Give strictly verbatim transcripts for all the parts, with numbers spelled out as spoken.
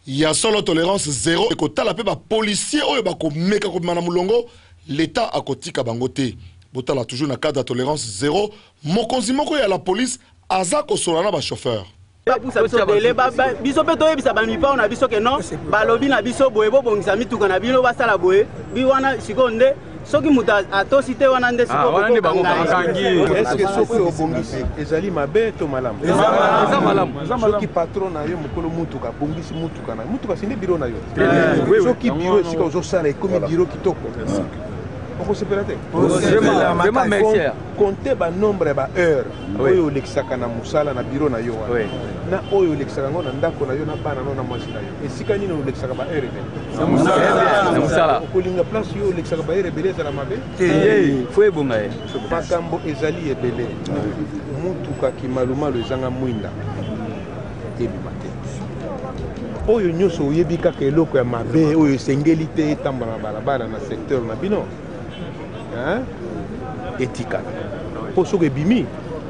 Il y a solo tolérance zéro. Et quand la paix, policier, ou ba ko meka ko mana mulongo, l'État a kotika bangote. Botala toujours na cadre de tolérance zéro. Mokonzi moko ya la police, aza ko solana ba chauffeur. Biso pe toyebisa bamipa na biso ke non balobi na biso boye bo bongisa mituka na bino basala boye bi wana sikonde soki mutu atosite wana nde sikonde est-ce que soki obongisi ezali mabe to malamu eza malamu soki patron na yo mokolo mutuka bongisi mutuka na mutuka sinde biro na yo soki biro esika ozosala ekomi biro kitoko on se peut vraiment merci compter ba nombre ba heure oyo lexaka na musala na bureau na yo na oyo lexaka ngona ndako na yo na bana no na mwasi na yo esika nini o lexaka ba heure be na musala na musala kolinga place yo lexaka ba heure beleza na mabe eh fo ebonga e makambo ezali ebele mutuka kimalumalo ezanga mwinda ebimate oyo nyoso oyebi kaka eloko ya mabe oyo esengeli te etambala na balabala na secteur na bino hein etika poso ke bimi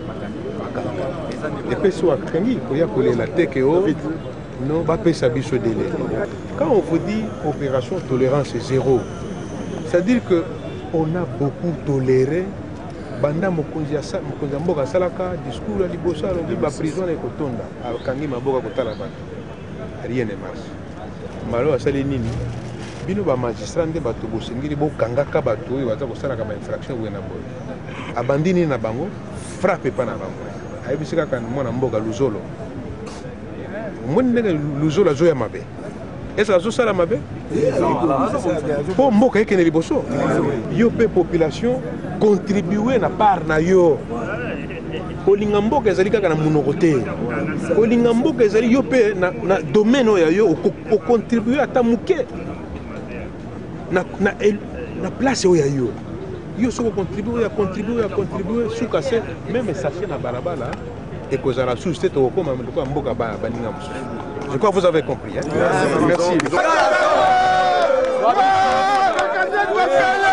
et puis soit kangi koya kolela teke o non ba pesa biso délai. Quand on vous dit opération tolérance zéro, c'est à dire que on a beaucoup toléré banda mokonzi ya sa mokonzi mboka salaka discours ali bosalo li ba prison na kotonda akangi maboka kotala bana rien ne marche malo asali nini bino ba magistrat nde bato bosengeli bo kangaka bato oyo baza kosalaka ba infraction wena boy abandini na bango frappe pa na bango ayebisika kan mwana mboka luzolo moni ndenge luzolo azoya mabe est-ce que azosala mabe po mboka ekene liboso yo pe population contribuer na part na yo kolinga mboka ezali kaka na monoko te kolinga mboka ezali yo pe na, na domaine oyo yo o contribuer ata muke na na na place oyo yo yo soko contribuer ya contribuer ya contribuer suka se même sachet na balabala et cause à la société to comme mboka mboka ba baninga musu. Je crois que vous avez compris hein? Merci, merci.